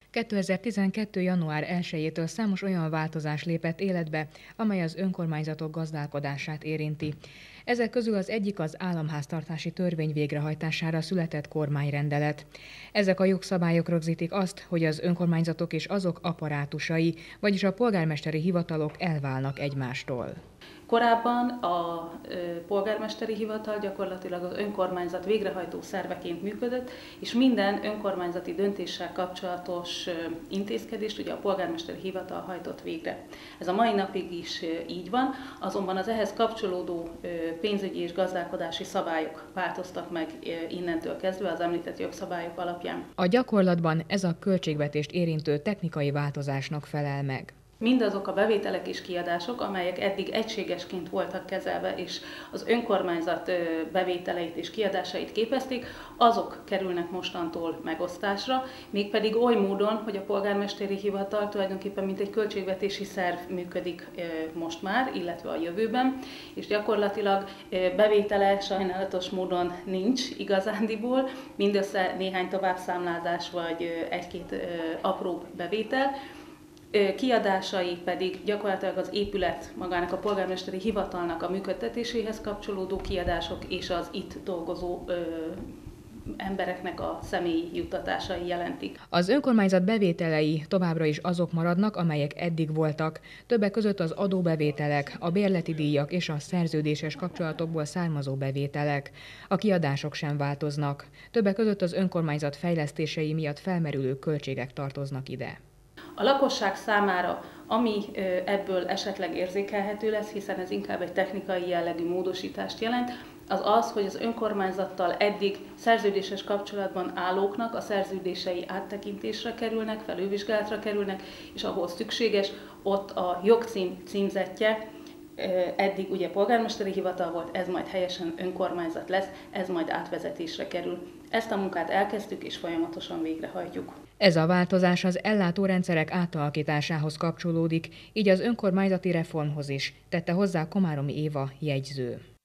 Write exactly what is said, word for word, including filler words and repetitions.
kétezer-tizenkettő. január elsejétől számos olyan változás lépett életbe, amely az önkormányzatok gazdálkodását érinti. Ezek közül az egyik az államháztartási törvény végrehajtására született kormányrendelet. Ezek a jogszabályok rögzítik azt, hogy az önkormányzatok és azok apparátusai, vagyis a polgármesteri hivatalok elválnak egymástól. Korábban a polgármesteri hivatal gyakorlatilag az önkormányzat végrehajtó szerveként működött, és minden önkormányzati döntéssel kapcsolatos intézkedést ugye a polgármesteri hivatal hajtott végre. Ez a mai napig is így van, azonban az ehhez kapcsolódó pénzügyi és gazdálkodási szabályok változtak meg innentől kezdve az említett jogszabályok alapján. A gyakorlatban ez a költségvetést érintő technikai változásnak felel meg. Mindazok a bevételek és kiadások, amelyek eddig egységesként voltak kezelve, és az önkormányzat bevételeit és kiadásait képezték, azok kerülnek mostantól megosztásra, mégpedig oly módon, hogy a polgármesteri hivatal tulajdonképpen mint egy költségvetési szerv működik most már, illetve a jövőben, és gyakorlatilag bevétele sajnálatos módon nincs igazándiból, mindössze néhány továbbszámlázás vagy egy-két apróbb bevétel, kiadásai pedig gyakorlatilag az épület magának a polgármesteri hivatalnak a működtetéséhez kapcsolódó kiadások és az itt dolgozó ö, embereknek a személyi juttatásai jelentik. Az önkormányzat bevételei továbbra is azok maradnak, amelyek eddig voltak. Többek között az adóbevételek, a bérleti díjak és a szerződéses kapcsolatokból származó bevételek. A kiadások sem változnak. Többek között az önkormányzat fejlesztései miatt felmerülő költségek tartoznak ide. A lakosság számára, ami ebből esetleg érzékelhető lesz, hiszen ez inkább egy technikai jellegű módosítást jelent, az az, hogy az önkormányzattal eddig szerződéses kapcsolatban állóknak a szerződései áttekintésre kerülnek, felülvizsgálatra kerülnek, és ahol szükséges, ott a jogcím címzetje, eddig ugye polgármesteri hivatal volt, ez majd helyesen önkormányzat lesz, ez majd átvezetésre kerül. Ezt a munkát elkezdtük és folyamatosan végrehajtjuk. Ez a változás az ellátórendszerek átalakításához kapcsolódik, így az önkormányzati reformhoz is, tette hozzá Komáromi Éva jegyző.